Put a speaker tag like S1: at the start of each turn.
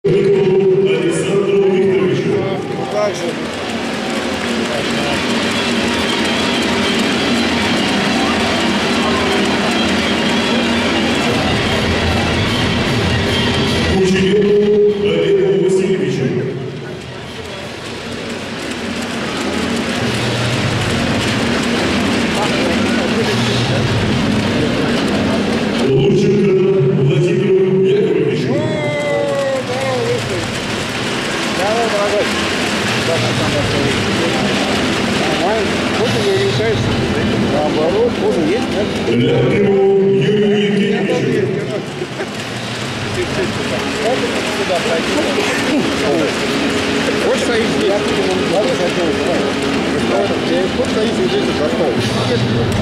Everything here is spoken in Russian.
S1: Александру Викторовичу.
S2: Также.
S1: Кучереву Олегу Васильевичу. Лурченко Владимиру Яковлевичу.
S2: Давай, дорогой. Нормально. Фото не решается. Наоборот, фото есть, да?
S1: Ляпину Юрию Евгеньевичу.
S2: Сюда пройти. Хочешь стоишь здесь? Давай, садись. Хочешь стоишь здесь, готов.